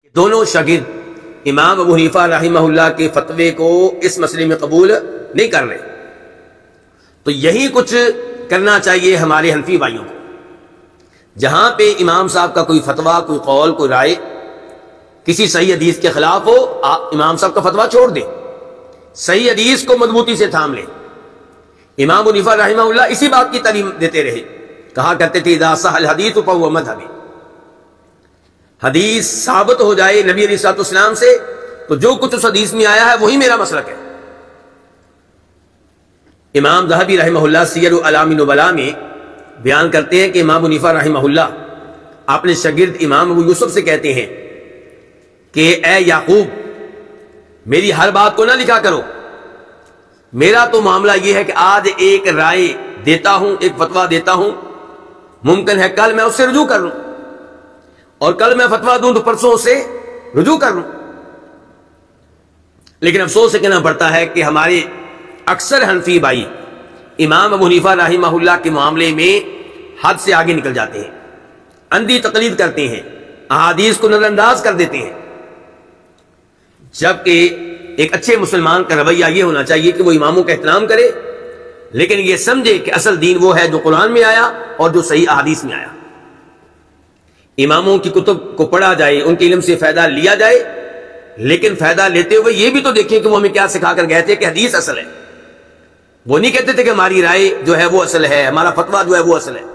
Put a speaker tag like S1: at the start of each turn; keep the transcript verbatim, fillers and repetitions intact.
S1: دونوں شاگرد امام ابو حنیفہ رحمہ اللہ کے فتوے کو اس مسئلے میں قبول نہیں کر رہے، تو یہی کچھ کرنا چاہیے ہمارے حنفی بھائیوں کو۔ جہاں پہ امام صاحب کا کوئی فتویٰ، کوئی قول، کوئی رائے کسی صحیح حدیث کے خلاف ہو، آپ امام صاحب کا فتویٰ چھوڑ دیں، صحیح حدیث کو مضبوطی سے تھام لیں۔ امام ابو حنیفہ رحمہ اللہ اسی بات کی تعلیم دیتے رہے، کہا کرتے تھے اذا صح الحدیث فہو مذہبی، حدیث ثابت ہو جائے نبی علیہ الصلوۃ والسلام سے تو جو کچھ اس حدیث میں آیا ہے وہی میرا مسلک ہے۔ امام ذہبی رحمہ اللہ سیر اعلام النبلاء میں بیان کرتے ہیں کہ امام ابو حنیفہ رحمہ اللہ اپنے شاگرد امام ابو یوسف سے کہتے ہیں کہ اے یعقوب، میری ہر بات کو نہ لکھا کرو، میرا تو معاملہ یہ ہے کہ آج ایک رائے دیتا ہوں، ایک فتویٰ دیتا ہوں، ممکن ہے کل میں اس سے رجوع کر لوں، اور کل میں فتویٰ دوں تو پرسوں سے رجوع کر لوں۔ لیکن افسوس سے کہنا پڑتا ہے کہ ہمارے اکثر حنفی بھائی امام ابو حنیفہ رحمہ اللہ کے معاملے میں حد سے آگے نکل جاتے ہیں، اندھی تقلید کرتے ہیں، احادیث کو نظر انداز کر دیتے ہیں، جبکہ ایک اچھے مسلمان کا رویہ یہ ہونا چاہیے کہ وہ اماموں کا احترام کرے، لیکن یہ سمجھے کہ اصل دین وہ ہے جو قرآن میں آیا اور جو صحیح احادیث میں آیا۔ اماموں کی کتب کو پڑھا جائے، ان کے علم سے فائدہ لیا جائے، لیکن فائدہ لیتے ہوئے یہ بھی تو دیکھیں کہ وہ ہمیں کیا سکھا کر گئے تھے کہ حدیث اصل ہے۔ وہ نہیں کہتے تھے کہ ہماری رائے جو ہے وہ اصل ہے، ہمارا فتویٰ جو ہے وہ اصل ہے۔